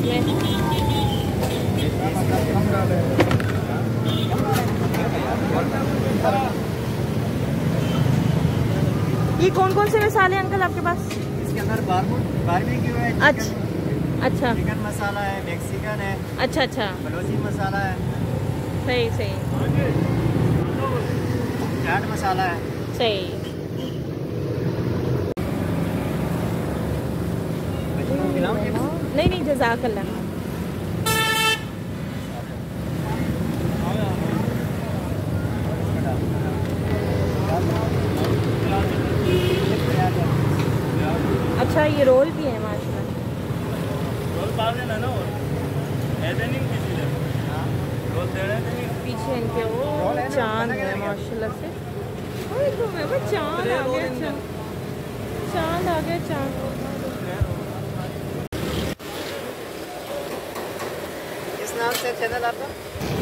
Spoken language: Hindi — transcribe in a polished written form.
इसमें। ये कौन कौन से मसाले हैं अंकल आपके पास? इसके अंदर बारबेक्यू है, अच्छा, चिकन मसाला है, मैक्सिकन है, अच्छा अच्छा, बलोची मसाला है, सही सही चाट मसाला है। सही। नहीं नहीं, जज़ाकल्लाह। अच्छा, ये रोल भी है माशाल्लाह। पीछे इनके वो चांद है माशाल्लाह से। चांद आ गया, चांद आ गया, चांद। किस नाम से चैनल आपका?